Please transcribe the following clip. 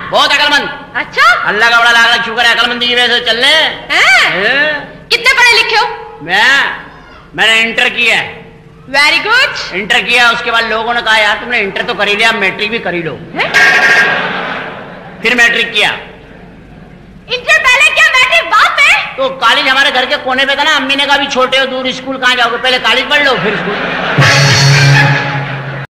बहुत अकलमंद। अच्छा, अल्लाह का बड़ा लाख शुक्र है, अकलमंदी की वजह से चल रहे। कितने पढ़े लिखे हो? मैंने इंटर किया है। Very good. इंटर किया, उसके बाद लोगों ने कहा यार तुमने इंटर तो कर ही लिया, मैट्रिक भी कर ही लो। फिर मैट्रिक किया। इंटर पहले क्या, मैट्रिक बाद में? तो कॉलेज हमारे घर के कोने पे था ना, अम्मी ने कहा भी छोटे हो दूर स्कूल कहाँ जाओगे, पहले कॉलेज पढ़ लो फिर स्कूल।